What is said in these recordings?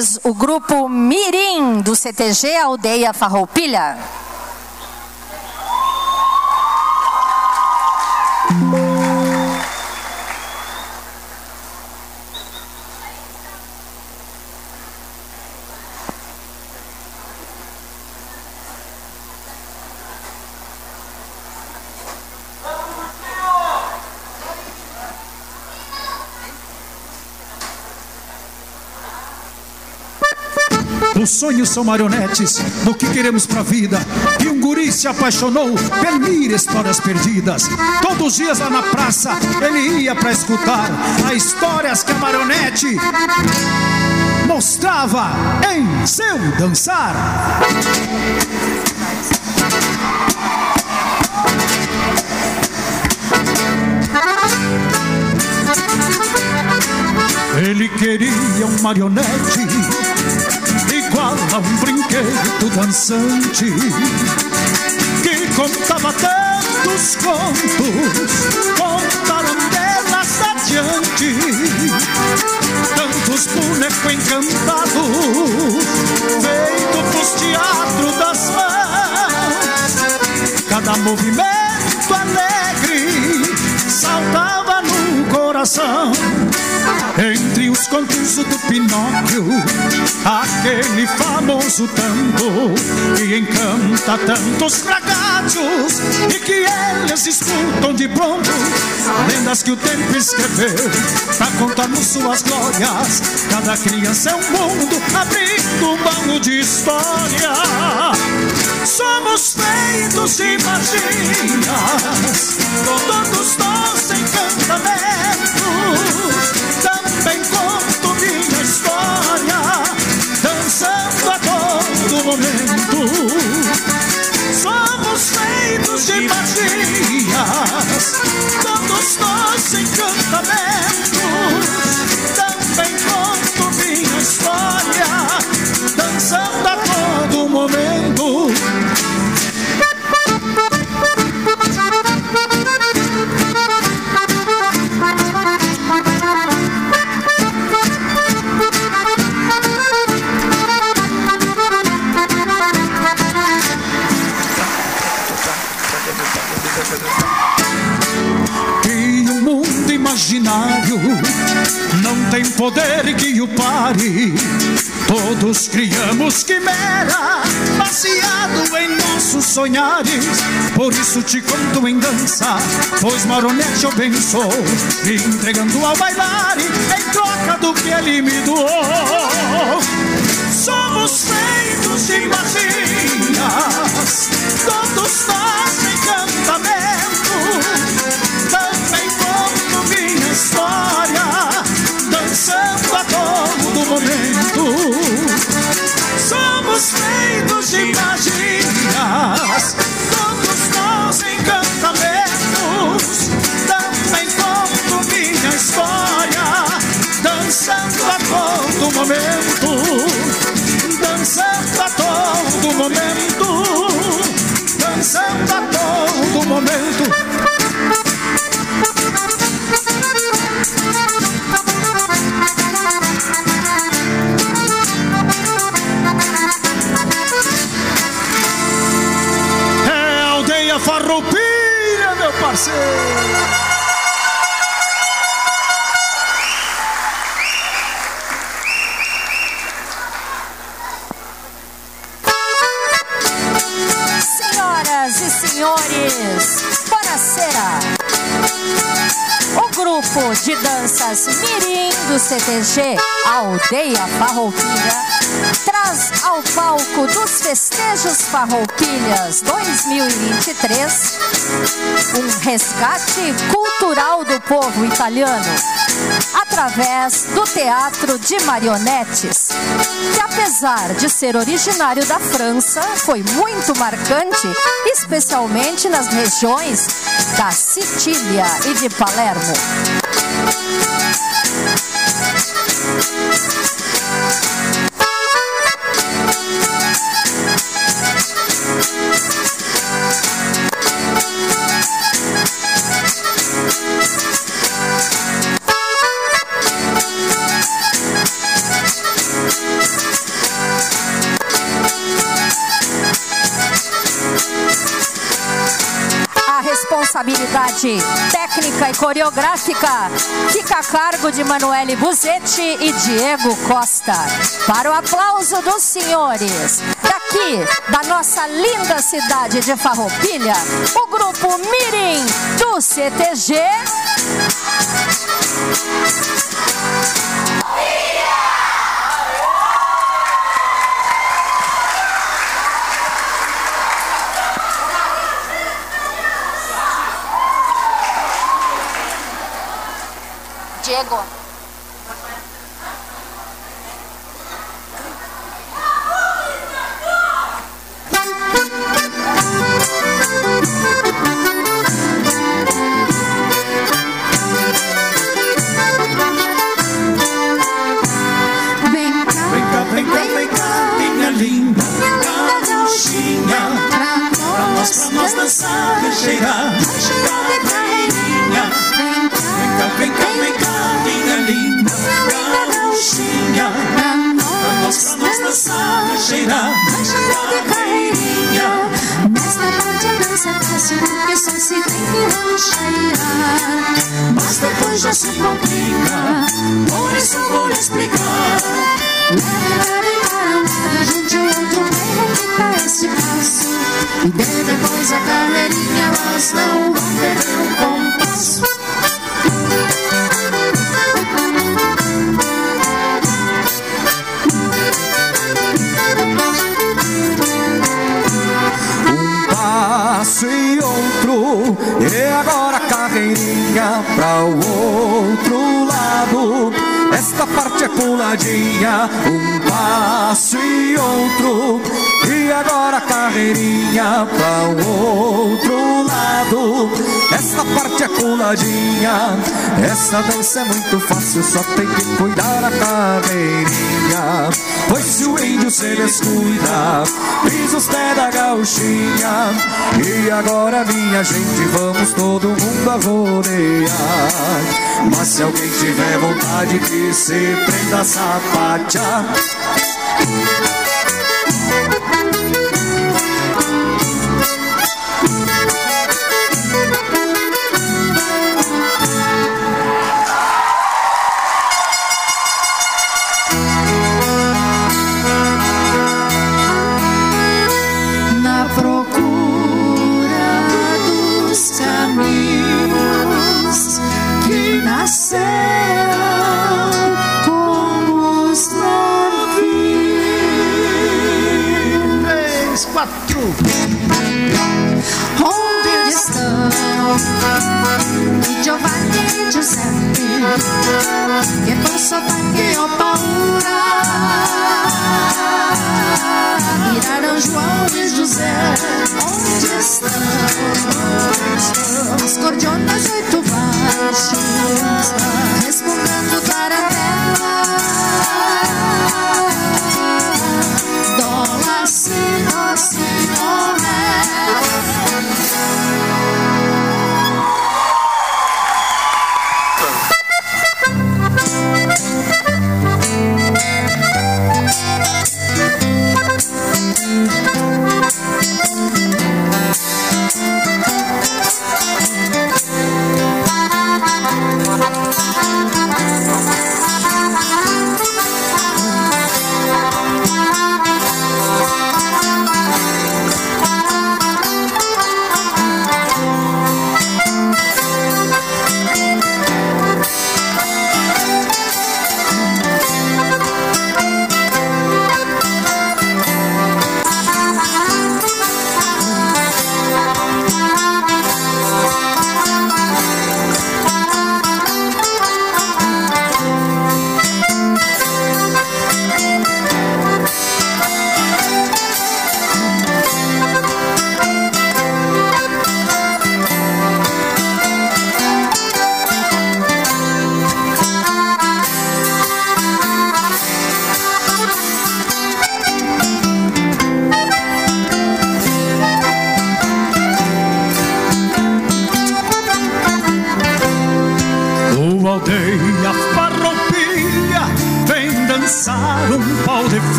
eles o grupo Mirim do CTG Aldeia Farroupilha. Os sonhos são marionetes do que queremos pra vida. E um guri se apaixonou por mil histórias perdidas. Todos os dias lá na praça ele ia pra escutar as histórias que a marionete mostrava em seu dançar. Ele queria um marionete igual a um brinquedo dançante, que contava tantos contos, contaram delas adiante, tantos bonecos encantados, feito pros teatros das mãos. Cada movimento alegre saltava no coração. Entre os contos do Pinóquio, aquele famoso tango que encanta tantos ragazzios e que eles escutam de pronto. Lendas que o tempo escreveu pra contar-nos suas glórias. Cada criança é um mundo abrindo mão de história. Somos feitos de magias, com todos nós encantamentos. Também conto minha história, dançando a todo momento. Somos feitos de magias, todos nós encantamentos. Também conto minha história, dançando a todo momento. E o mundo imaginário não tem poder que o pare. Todos criamos quimera, baseado em nossos sonhares. Por isso te conto em dança, pois marionete eu bem sou, entregando ao bailar em troca do que ele me doou. Somos feitos de magias, todos nós encantamentos. Também conto minha história, dançando a todo momento. Somos feitos de magias, todos nós encantamentos. Também conto minha história, dançando a todo momento. Dançando a todo momento, dançando a todo momento. É a Aldeia Farroupilha, meu parceiro. E senhores, buonasera! O grupo de danças Mirim do CTG Aldeia Farroupilha traz ao palco dos Festejos Farroupilhas 2023 um resgate cultural do povo italiano através do teatro de marionetes, que apesar de ser originário da França, foi muito marcante, especialmente nas regiões da Sicília e de Palermo. responsabilidade técnica e coreográfica fica a cargo de Manoeli Buzetti e Diego Costa. Para o aplauso dos senhores, daqui da nossa linda cidade de Farroupilha, o grupo Mirim do CTG. Diego. Vem cá, minha linda gauchinha, pra nós dançar e cheirar a cairinha. Vem cá, minha linda gauchinha, pra nós dançar e cheirar a cairinha. Nesta parte a dança é fácil, porque só se tem que cheirar. Mas depois já se complica, por isso vou lhe explicar. A gente outro bem que parece fácil, e depois a carreirinha elas não vão perder o compasso. Um passo e outro, e agora a carreirinha pra o outro lado. Esta parte é puladinha, um passo e outro, e agora a carreirinha pra o outro lado. Esta parte é puladinha, essa dança é muito fácil, só tem que cuidar da carreirinha. Pois se o índio se descuida, pisa os pés da gauchinha. E agora minha gente, vamos todo mundo a rodear. Mas se alguém tiver vontade que se prenda a sapatear, Na procura dos caminhos que nasceram com os navios. 3, 4. Onde estão Giovanni e Giuseppe, che con sotaque o paura miraram João e José. Onde estão as cordionas 8 baixas respondendo taratela? Dó, lá, si, dó, ré.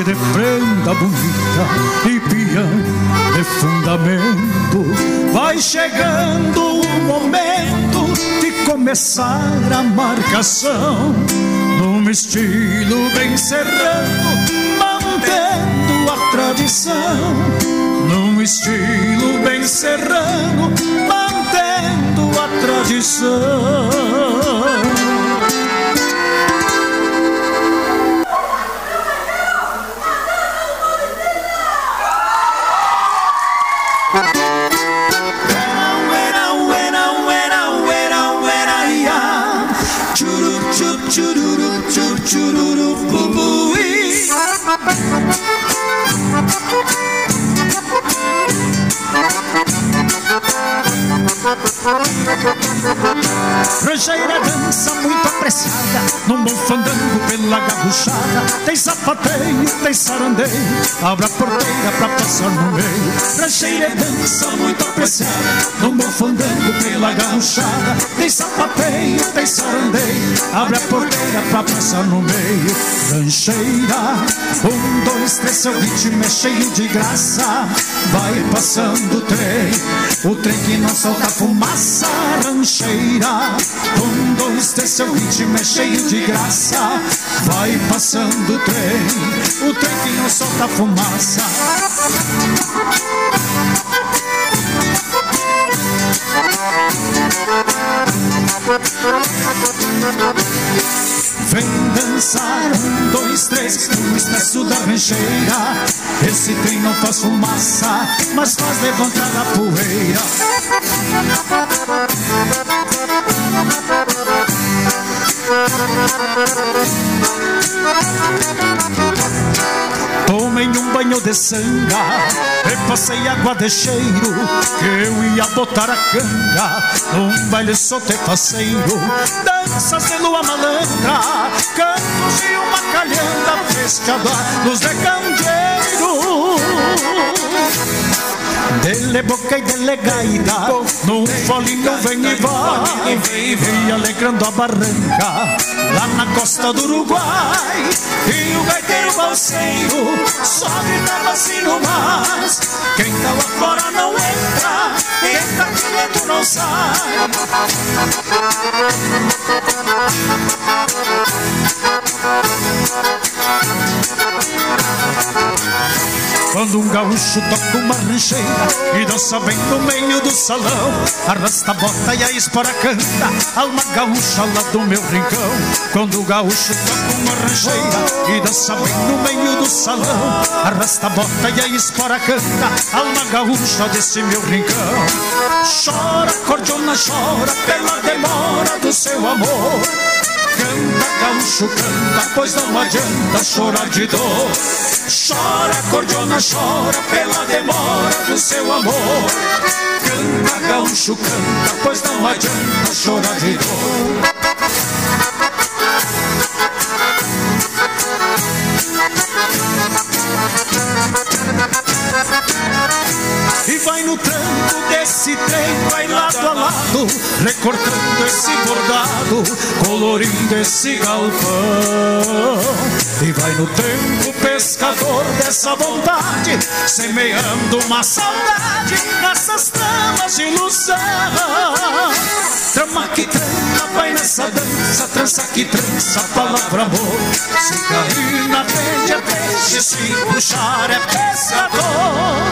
de prenda bonita e peão de fundamento. Vai chegando o momento de começar a marcação, num estilo bem serrano, mantendo a tradição. Num estilo bem serrano, mantendo a tradição. Rancheira dança muito apreciada, num bom fandango pela gaúchada. Tem sapateio, tem sarandeio, abre a porteira pra passar no meio. Rancheira dança muito apreciada, num bom fandango pela gaúchada. Tem sapateio, tem sarandeio, abre a porteira pra passar no meio. Rancheira, 1, 2, 3, seu ritmo é cheio de graça. Vai passando o trem que não solta fumaça. Rancheira, 1, 2, 3, seu ritmo é cheio de graça. Vai passando o trem que não solta fumaça. Vem dançar, 1, 2, 3, no expresso da rancheira. Esse trem não faz fumaça, mas faz levantar a poeira. Tomei um banho de sanga, repassei água de cheiro, que eu ia botar a canga num baile solto e faceiro. Danças de lua malandra, cantos de uma calhanda, fechada luz de candeeiro. Dele boca e dele gaita, num folinho vem e vai, vem alegrando a barranca, lá na costa do Uruguai. E o gaiteiro balseiro só gritava assim no mas: quem tá lá fora não entra, quem tá aqui dentro não sai. Quando um gaúcho toca uma rancheira e dança bem no meio do salão, arrasta a bota e a espora canta, alma gaúcha lá do meu rincão. Quando o gaúcho toca uma rancheira e dança bem no meio do salão, arrasta a bota e a espora canta, alma gaúcha desse meu rincão. Chora, cordiona, chora pela demora do seu amor. Canta, gaúcho, canta, pois não adianta chorar de dor. Chora, cordiona, chora pela demora do seu amor. Canta, gaúcho, canta, pois não adianta chorar de dor. E vai no tranco desse trem, vai lado a lado, recortando esse bordado, colorindo esse galpão. E vai no tempo pescador dessa vontade, semeando uma saudade nessas tramas de ilusão. Trama que trama, vai nessa dança, trança que trança, palavra amor. Se cair na rede é peixe, se puxar é pescador.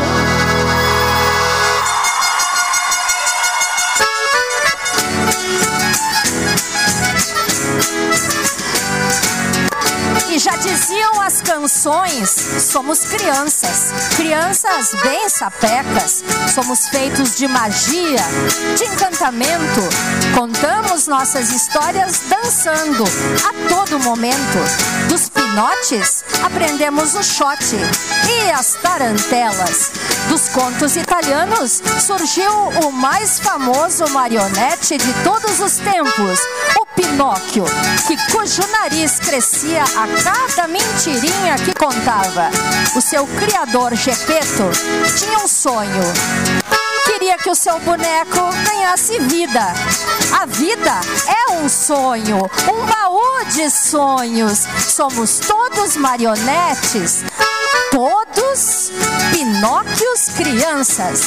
E já diziam as canções, somos crianças, crianças bem sapecas, somos feitos de magia, de encantamento, contamos nossas histórias dançando a todo momento. Dos pinotes aprendemos o xote e as tarantelas. Dos contos italianos surgiu o mais famoso marionete de todos os tempos, o Pinóquio, cujo nariz crescia a cada mentirinha que contava. O seu criador, Gepeto, tinha um sonho. Queria que o seu boneco ganhasse vida. A vida é um sonho, um baú de sonhos. Somos todos marionetes todos Pinóquios crianças.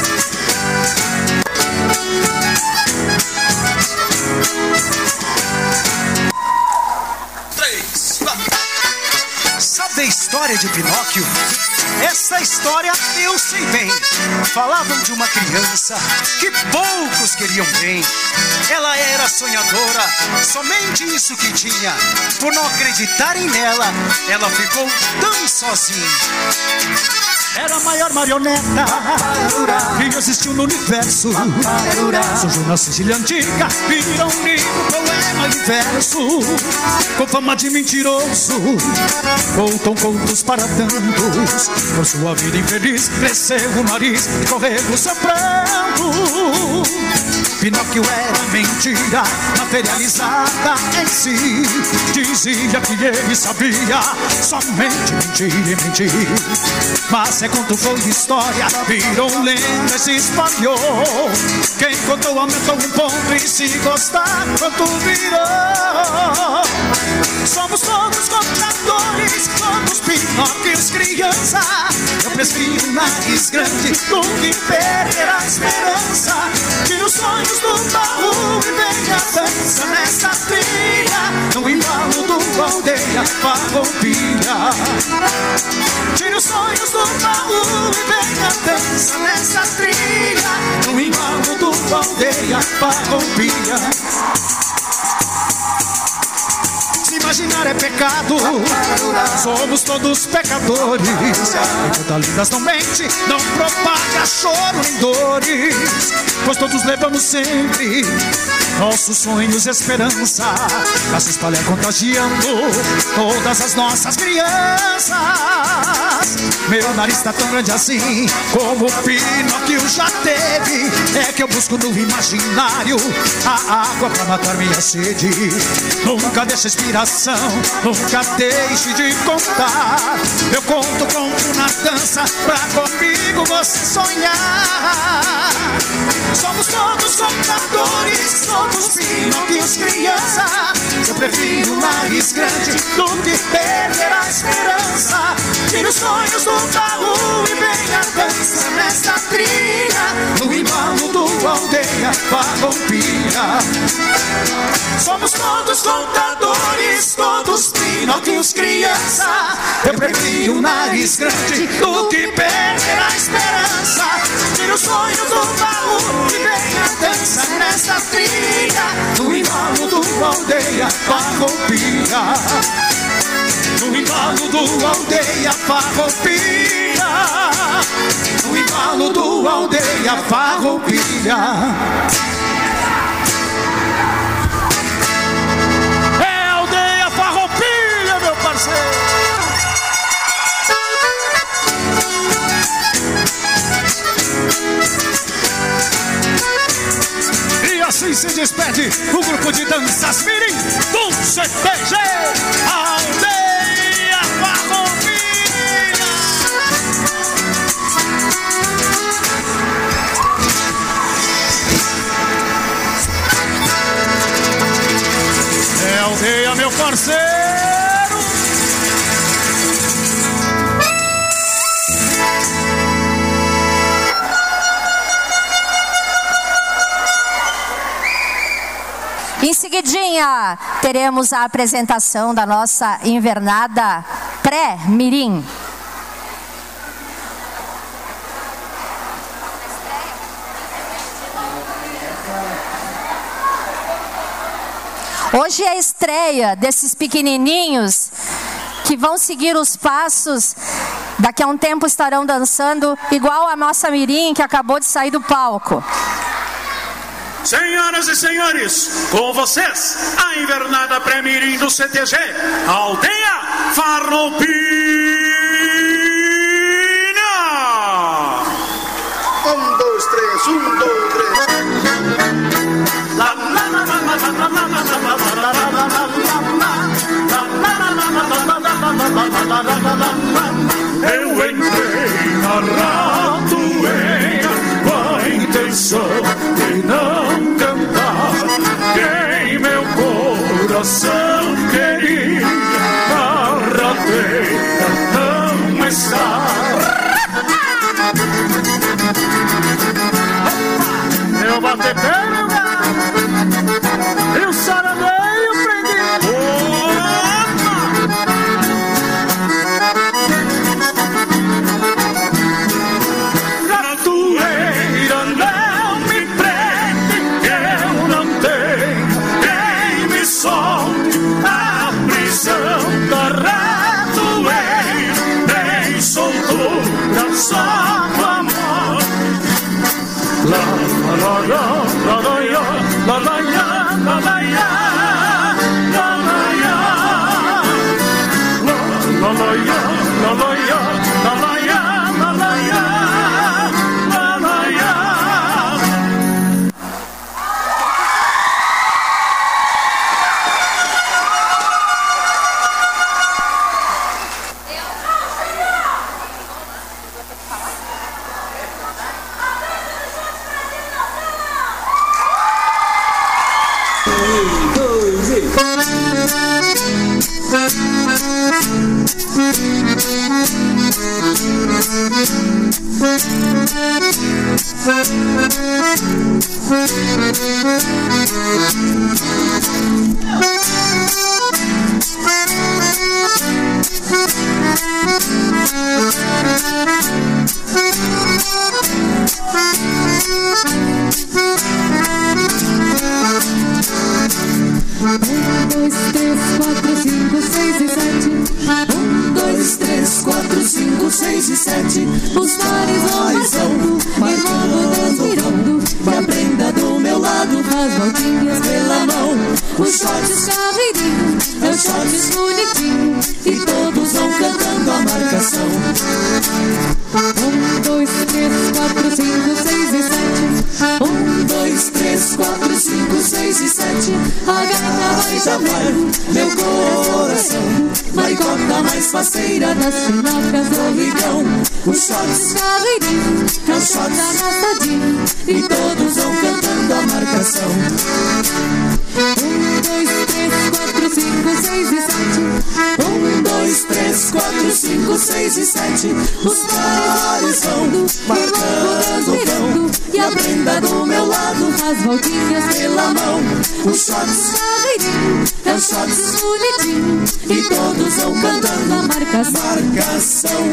Sabe a história de Pinóquio? Essa história eu sei bem. Falavam de uma criança que poucos queriam bem. Ela era sonhadora, somente isso que tinha. Por não acreditarem nela, ela ficou tão sozinha. Era a maior marioneta que existiu no universo. Surgiu na Sicília antiga, virou um livro, poema e verso. Com fama de mentiroso, contam contos para tantos. Por sua vida infeliz, cresceu o nariz e correu o seu pranto. Pinóquio era mentira, materializada em si. Dizia que ele sabia somente mentir e mentir. Mas conto foi história, virou lenda e se espalhou. Quem contou aumentou um ponto e se gostar, quanto virou. Somos todos contadores, todos Pinóquios criança. Eu prefiro nariz grande do que perder a esperança. Tira os sonhos do baú e venha dança nessa trilha. No embalo do aldeia farroupilha. Tira os sonhos do baú e venha dança nessa trilha. No embalo do aldeia farroupilha. Se imaginar é pecado, somos todos pecadores. Enquanto lindas não mente, não propaga choro nem dores. Pois todos levamos sempre nossos sonhos e esperança pra se espalhar contagiando todas as nossas crianças. Meu nariz tá tão grande assim como o Pinóquio já teve. É que eu busco no imaginário a água pra matar minha sede. Nunca deixa inspiração, nunca deixe de contar. Eu conto na dança pra comigo você sonhar. Somos todos contadores, somos Pinóquios criança. Eu prefiro nariz grande do que perder a esperança. Tira os sonhos do baú e venha dança nessa trilha. No embalo do aldeia farroupilha. Somos todos contadores, todos Pinóquios criança. Eu prefiro nariz grande do que perder a esperança. Tira os sonhos do baú e venha dança nessa trilha. No embalo do aldeia farroupilha. No embalo do aldeia farroupilha. No embalo do aldeia farroupilha. É aldeia farroupilha, meu parceiro. E assim se despede o grupo de danças mirim do CTG Aldeia Farroupilha. É aldeia, meu parceiro. Em seguidinha, teremos a apresentação da nossa invernada pré-mirim. Hoje é a estreia desses pequenininhos que vão seguir os passos. Daqui a um tempo estarão dançando igual a nossa mirim que acabou de sair do palco. Senhoras e senhores, com vocês, a invernada pré-mirim do CTG, Aldeia Farroupilha. 1, 2, 3, 1, 2, 3. Eu entrei na ratoeira com a intenção de não cantar. Quem meu coração queria, a rateira não começar. Eu bater pelo e o saradeio prendi. Ratoeira não me prende, eu não tenho quem me solte a prisão da ratoeira. Nem soltura, só com amor. La la la la la ya, la la ya, la la ya, la la ya, la la ya, la la ya, la la ya, la la ya, la la ya. Os pares vão marcando, desvirando, e a prenda do meu lado, as voltinhas pela mão. Os shorts carreirinhos, meus shorts bonitinhos, e todos vão cantando a marcação. 1, 2, 3, 4, 5, 6 e 7. 1, 2, 3, 4, 5, 6 e 7. A gata vai chamando meu coração. Maricota mais faceira das finacas do Rincão. Os shorts carreirinhos, meus shorts arrastadinhos, e todos vão cantando a marcação. 1, 2, 3, 4, 5, 6 e 7. 1, 2, 3, 4, 5, 6 e 7. Os pares vão marcando vão, e a prenda do meu lado, as voltinhas pela mão. Os shorts carreirinhos, meus shorts bonitinhos, e todos vão cantando a marcação.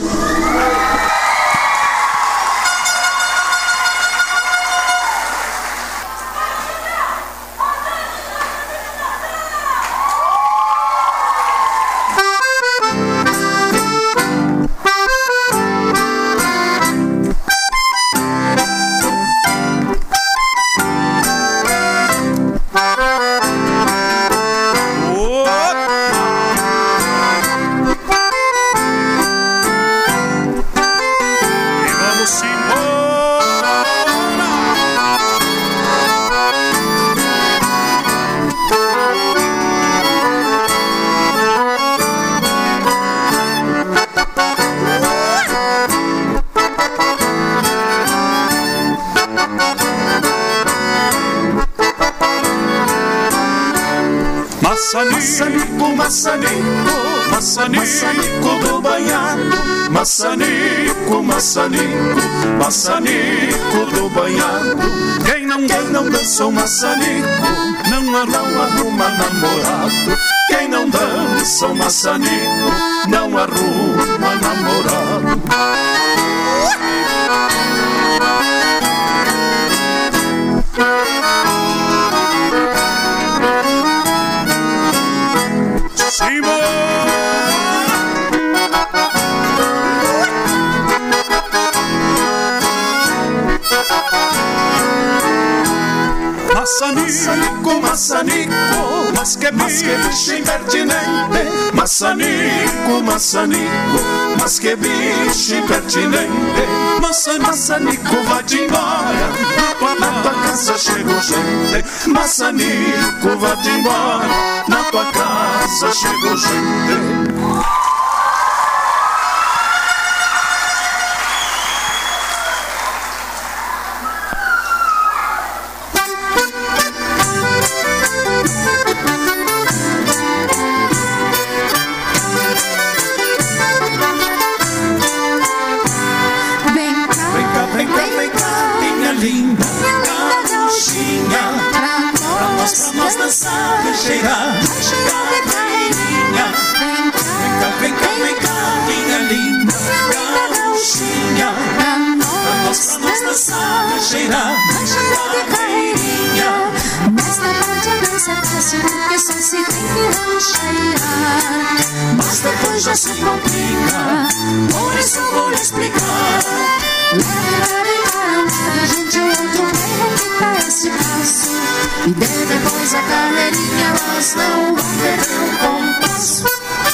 Maçanico, maçanico, maçanico do banhado. Maçanico, maçanico, maçanico do banhado. Quem não dança o maçanico não arruma namorado. Quem não dança o maçanico não arruma namorado. Maçanico, maçanico, mas que bicho impertinente. Maçanico, maçanico, mas que bicho impertinente. Maçanico, vai-te embora, na tua casa chegou gente. Maçanico, vai-te embora, na tua casa chegou gente. cheirar, vai cheirar de carreirinha. Vem cá, vem cá, vem cá, minha linda gauchinha, pra nós dançar, vai cheirar de carreirinha. Nesta parte a dança é fácil, porque só se tem que rancheirar. Mas depois já se complica, por isso vou lhe explicar. A gente outro meio fica esse passo, e depois a carreirinha elas não vão perder um compasso.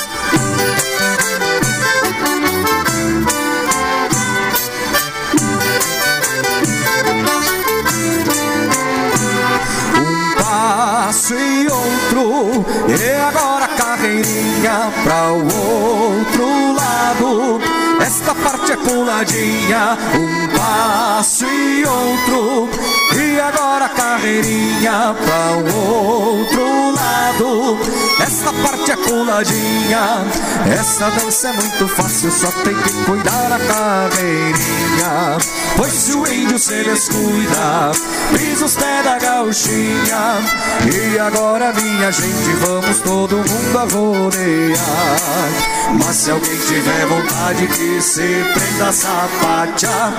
Passo e outro, e agora a carreirinha pra o outro lado. Esta parte é puladinha, um passo e outro, e agora a carreirinha pra o outro lado. Esta parte é puladinha, essa dança é muito fácil, só tem que cuidar da carreirinha. Pois se o índio se descuida, pisa os pés da gauchinha. E agora minha gente, vamos todo mundo a rodear. Mas se alguém tiver vontade que se prenda a sapatear,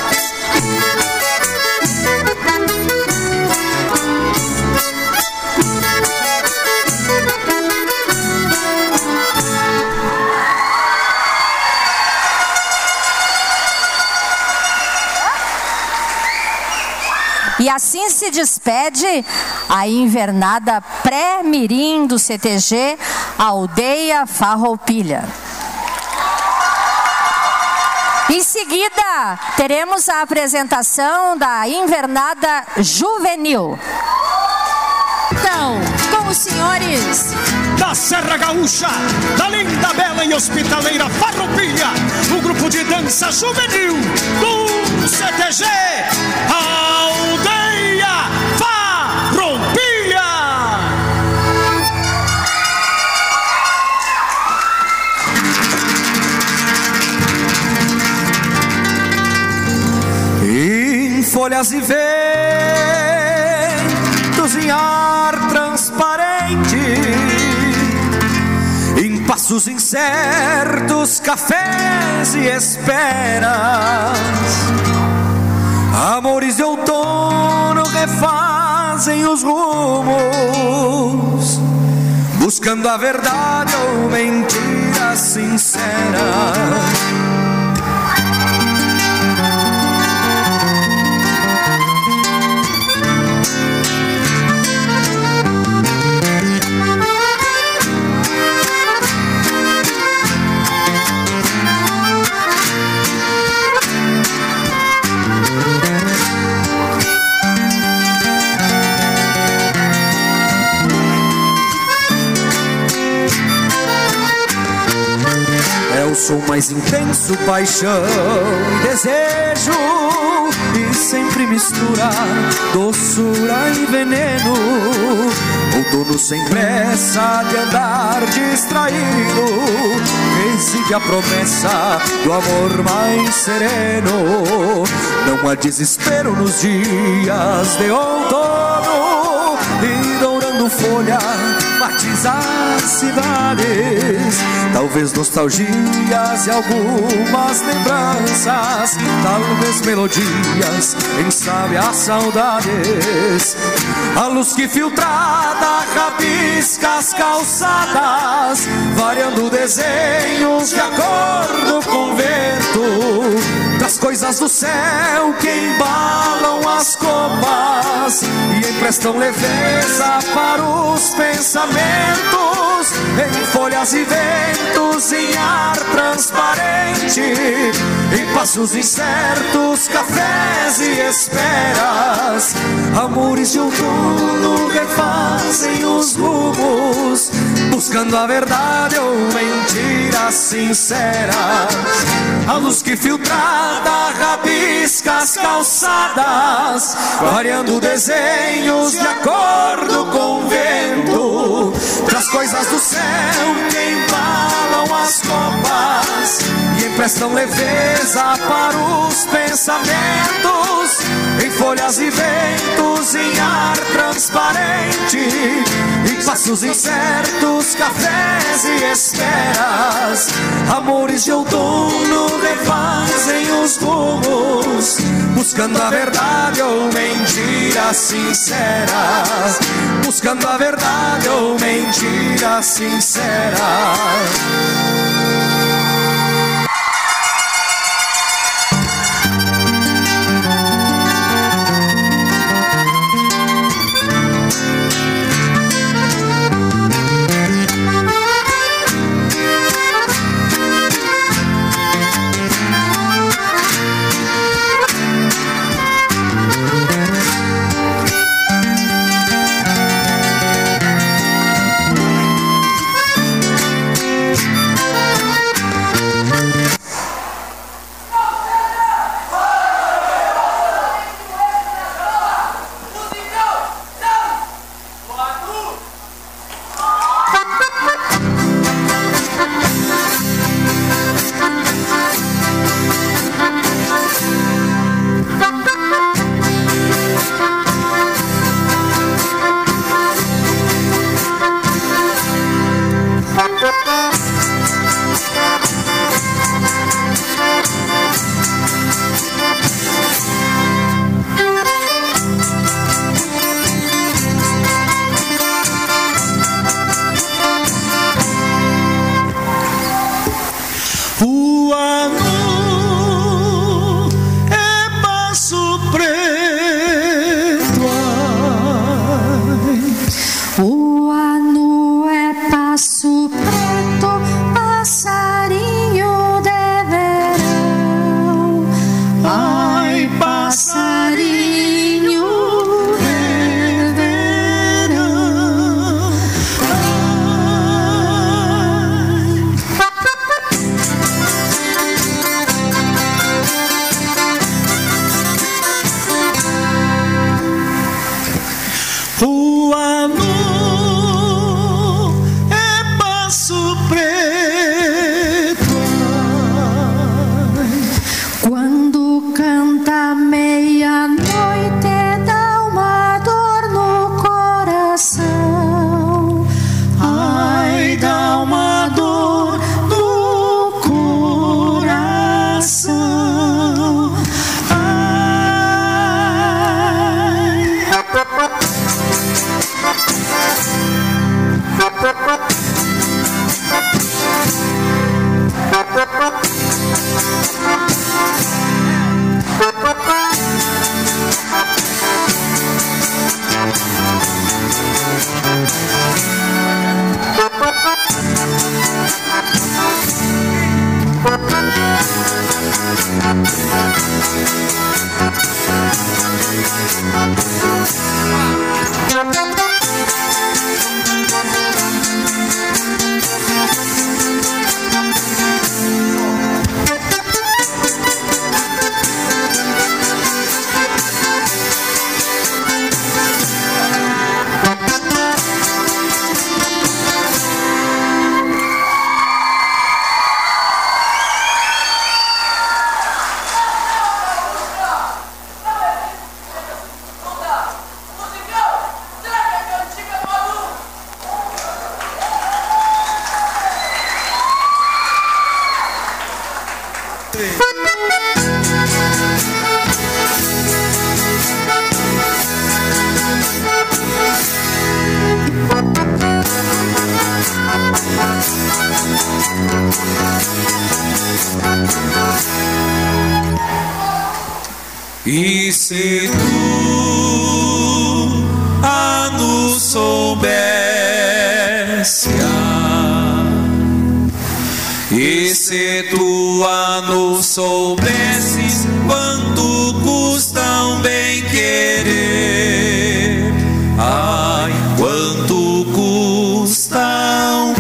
E assim se despede a invernada pré-mirim do CTG Aldeia Farroupilha. Em seguida, teremos a apresentação da invernada juvenil. Então, com os senhores da Serra Gaúcha, da linda, bela e hospitaleira Farroupilha, o grupo de dança juvenil do CTG Aldeia Farroupilha. em folhas e ventos, em ar transparente, em passos incertos, cafés e esperas, amores de outono refazem os rumos, buscando a verdade ou mentira sincera. O som mais intenso, paixão e desejo, e sempre mistura doçura e veneno. Outono sem pressa de andar distraído, reside a promessa do amor mais sereno. Não há desespero nos dias de outono, e dourando folha batiza as cidades. Talvez nostalgias e algumas lembranças, talvez melodias em sábias saudades. A luz que filtrada rabisca as calçadas, variando desenhos de acordo com o vento, das coisas do céu que embalam as copas e emprestam leveza para os pensamentos. Em folhas e ventos, em ar transparente, em passos incertos, cafés e esperas, amores de outono refazem os rumos, buscando a verdade ou mentiras sinceras. A luz que filtrada rabisca as calçadas, variando desenhos de acordo com o vento. Traz coisas do céu que embalam as copas e emprestam leveza para os pensamentos. Em folhas e ventos, em ar transparente, em passos incertos, cafés e esperas. Amores de outono refazem os rumos, buscando a verdade ou mentiras sinceras. Buscando a verdade ou mentiras sinceras. E se tu a nos soubesse, e se tu a nos soubesses, quanto custa um bem querer? Ai, quanto custa um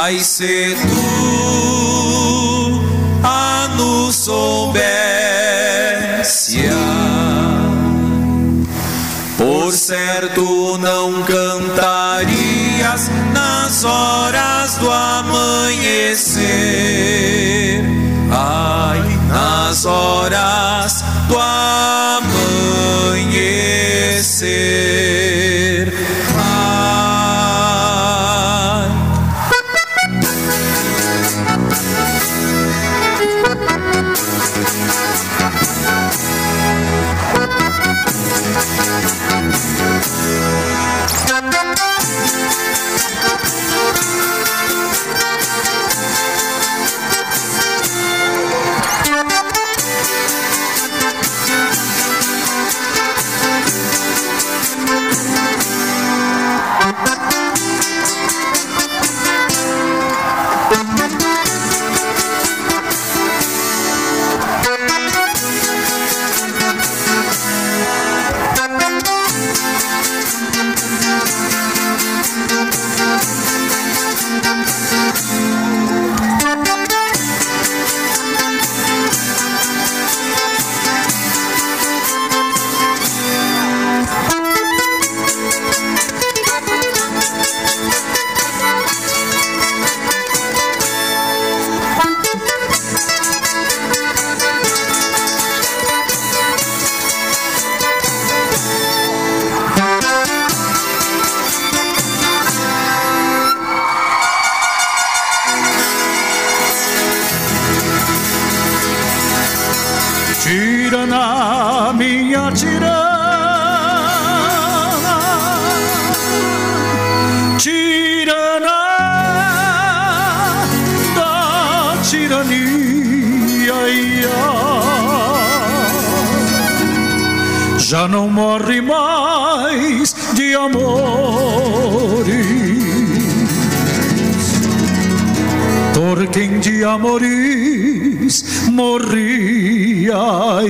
Ai, se tu a nos soubesse, por certo não cantarias nas horas do amanhecer. Ai, nas horas do amanhecer. Tirana, minha tirana, tirana da tirania, já não morre mais de amores, Torquem de amores morria.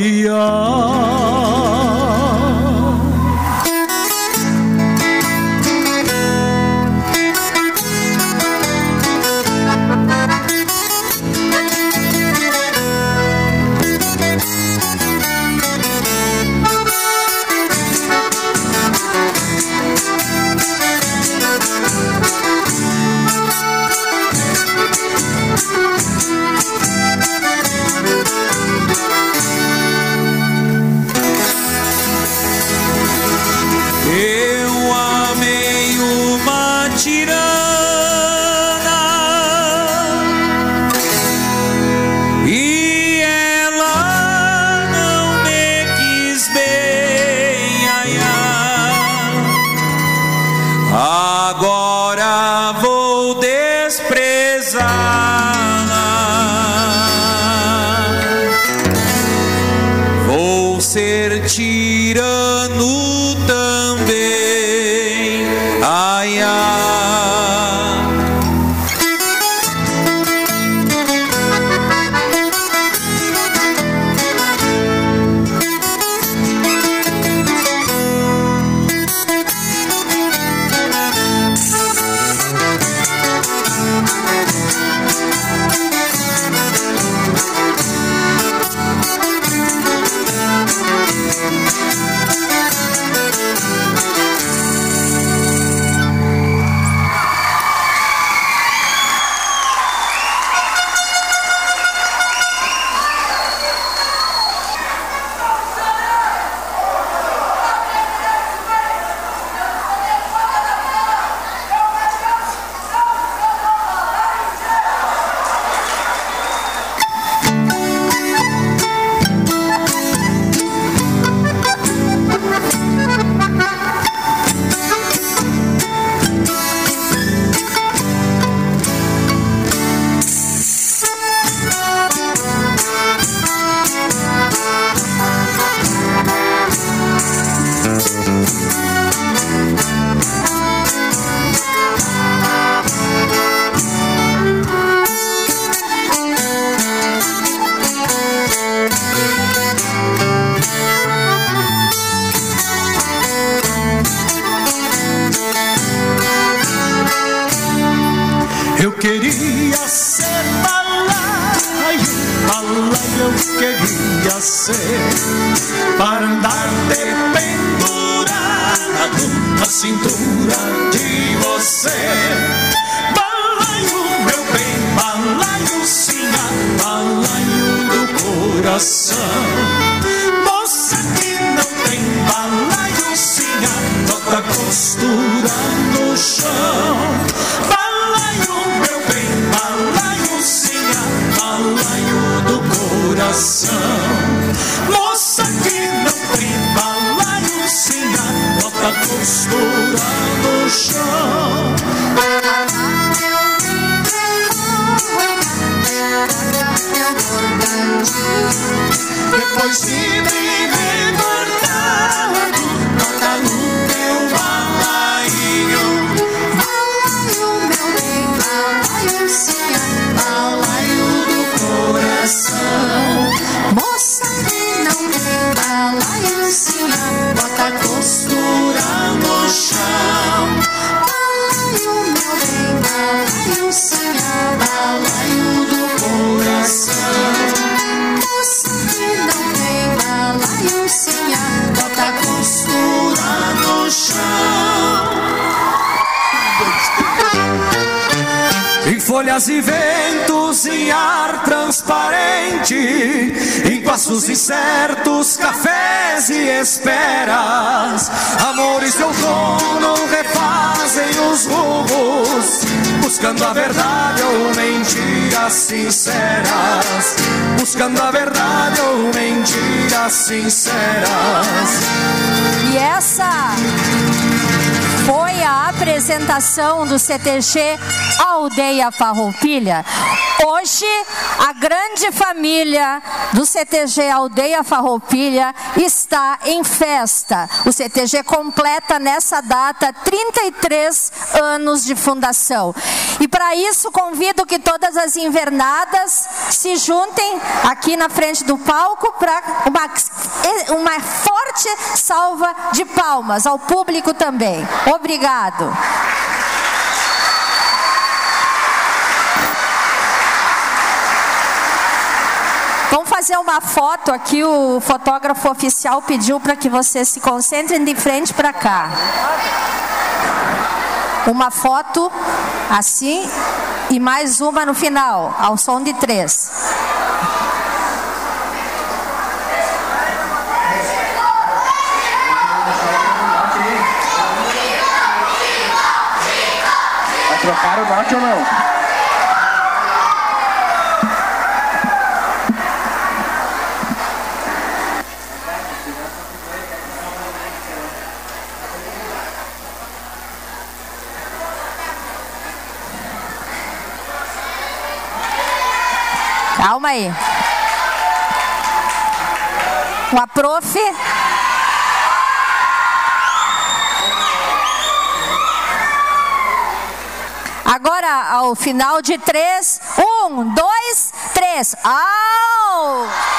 Agora vou desprezá-la, vou ser tirano também. Ai, ai. balaio eu queria ser, para andar de pendurado na cintura de você. Balaio, meu bem, balaio sim, balaio do coração. Moça que não tem balaio sim, bota costura no chão. Balaio, meu bem, balaio sim, balaio do coração. Moça que não tem balaio sim, bota costura no chão. Depois de me bordado, toca no teu balaio. Balaio, meu bem, balaio sim, balaio do coração. Moça que não tem balaio sim, bota costura no chão. Balaio, meu bem, balaio sim, balaio do coração. Moça que não tem balaio sim, bota costura no chão. Em folhas e ventos, em ar transparente, em passos incertos, cafés e esperas, amores de outono refazem os rumos, buscando a verdade ou mentiras sinceras, buscando a verdade ou mentiras sinceras. E essa foi a apresentação do CTG Aldeia Farroupilha. Hoje, a grande família do CTG Aldeia Farroupilha está em festa. O CTG completa nessa data 33 anos de fundação. E para isso, convido que todas as invernadas se juntem aqui na frente do palco para uma forte salva de palmas ao público também. Obrigado. Vamos fazer uma foto aqui, o fotógrafo oficial pediu para que vocês se concentrem de frente para cá. Uma foto assim e mais uma no final, ao som de 3. Vai trocar o norte ou não? Calma aí. Com a prof. Agora, ao final de 3, 1, 2, 3. Au!